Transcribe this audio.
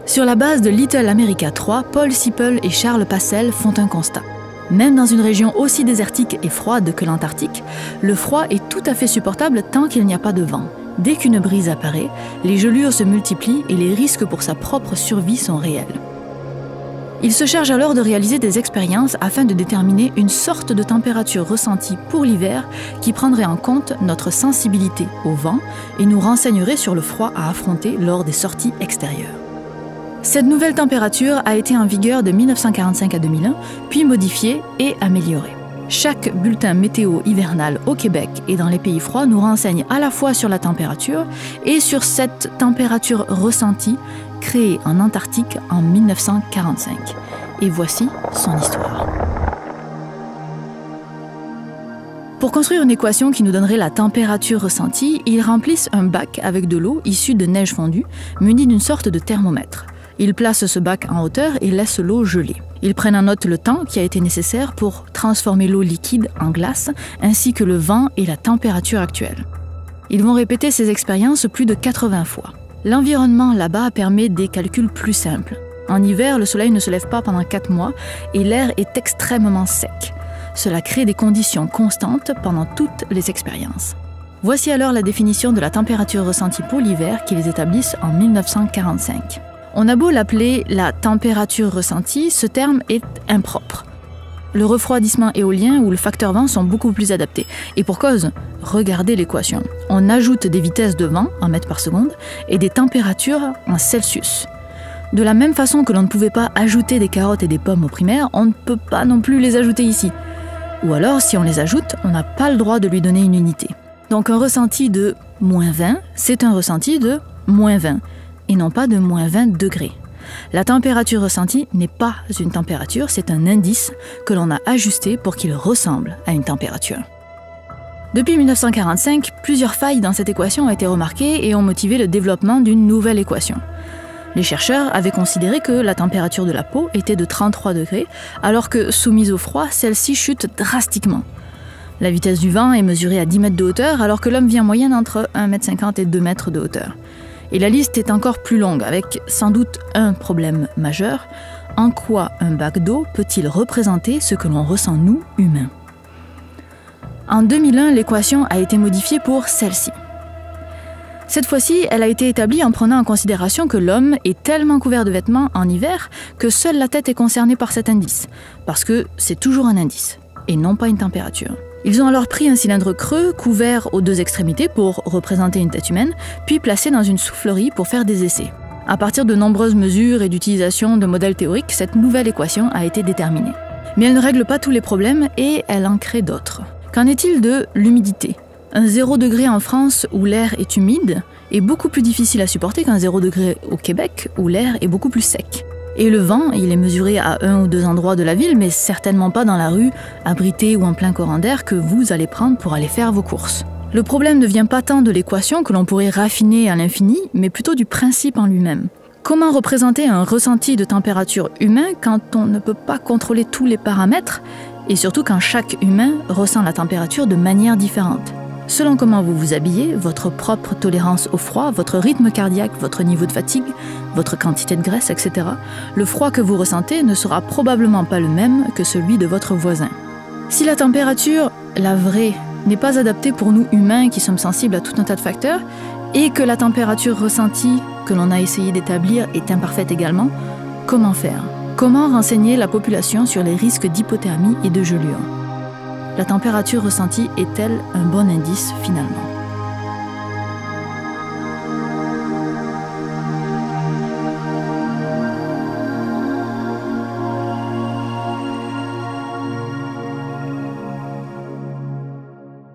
Sur la base de Little America 3, Paul Sipple et Charles Passel font un constat. Même dans une région aussi désertique et froide que l'Antarctique, le froid est tout à fait supportable tant qu'il n'y a pas de vent. Dès qu'une brise apparaît, les gelures se multiplient et les risques pour sa propre survie sont réels. Il se charge alors de réaliser des expériences afin de déterminer une sorte de température ressentie pour l'hiver qui prendrait en compte notre sensibilité au vent et nous renseignerait sur le froid à affronter lors des sorties extérieures. Cette nouvelle température a été en vigueur de 1945 à 2001, puis modifiée et améliorée. Chaque bulletin météo hivernal au Québec et dans les pays froids nous renseigne à la fois sur la température et sur cette température ressentie créée en Antarctique en 1945. Et voici son histoire. Pour construire une équation qui nous donnerait la température ressentie, ils remplissent un bac avec de l'eau issue de neige fondue, muni d'une sorte de thermomètre. Ils placent ce bac en hauteur et laissent l'eau geler. Ils prennent en note le temps qui a été nécessaire pour transformer l'eau liquide en glace, ainsi que le vent et la température actuelle. Ils vont répéter ces expériences plus de 80 fois. L'environnement là-bas permet des calculs plus simples. En hiver, le soleil ne se lève pas pendant 4 mois et l'air est extrêmement sec. Cela crée des conditions constantes pendant toutes les expériences. Voici alors la définition de la température ressentie pour l'hiver qu'ils établissent en 1945. On a beau l'appeler la température ressentie, ce terme est impropre. Le refroidissement éolien ou le facteur vent sont beaucoup plus adaptés. Et pour cause, regardez l'équation. On ajoute des vitesses de vent en mètres par seconde et des températures en Celsius. De la même façon que l'on ne pouvait pas ajouter des carottes et des pommes au primaire, on ne peut pas non plus les ajouter ici. Ou alors, si on les ajoute, on n'a pas le droit de lui donner une unité. Donc un ressenti de moins 20, c'est un ressenti de moins 20. Et non pas de moins 20 degrés. La température ressentie n'est pas une température, c'est un indice que l'on a ajusté pour qu'il ressemble à une température. Depuis 1945, plusieurs failles dans cette équation ont été remarquées et ont motivé le développement d'une nouvelle équation. Les chercheurs avaient considéré que la température de la peau était de 33 degrés, alors que, soumise au froid, celle-ci chute drastiquement. La vitesse du vent est mesurée à 10 mètres de hauteur, alors que l'homme vit en moyenne entre 1,50 m et 2 mètres de hauteur. Et la liste est encore plus longue, avec sans doute un problème majeur. En quoi un bac d'eau peut-il représenter ce que l'on ressent nous, humains ? En 2001, l'équation a été modifiée pour celle-ci. Cette fois-ci, elle a été établie en prenant en considération que l'homme est tellement couvert de vêtements en hiver que seule la tête est concernée par cet indice, parce que c'est toujours un indice, et non pas une température. Ils ont alors pris un cylindre creux, couvert aux deux extrémités pour représenter une tête humaine, puis placé dans une soufflerie pour faire des essais. À partir de nombreuses mesures et d'utilisation de modèles théoriques, cette nouvelle équation a été déterminée. Mais elle ne règle pas tous les problèmes et elle en crée d'autres. Qu'en est-il de l'humidité ? Un 0 degré en France où l'air est humide est beaucoup plus difficile à supporter qu'un 0 degré au Québec où l'air est beaucoup plus sec. Et le vent, il est mesuré à 1 ou 2 endroits de la ville, mais certainement pas dans la rue, abrité ou en plein courant d'air que vous allez prendre pour aller faire vos courses. Le problème ne vient pas tant de l'équation que l'on pourrait raffiner à l'infini, mais plutôt du principe en lui-même. Comment représenter un ressenti de température humain quand on ne peut pas contrôler tous les paramètres, et surtout quand chaque humain ressent la température de manière différente ? Selon comment vous vous habillez, votre propre tolérance au froid, votre rythme cardiaque, votre niveau de fatigue, votre quantité de graisse, etc., le froid que vous ressentez ne sera probablement pas le même que celui de votre voisin. Si la température, la vraie, n'est pas adaptée pour nous humains qui sommes sensibles à tout un tas de facteurs, et que la température ressentie que l'on a essayé d'établir est imparfaite également, comment faire ? Comment renseigner la population sur les risques d'hypothermie et de gelure ? La température ressentie est-elle un bon indice finalement ?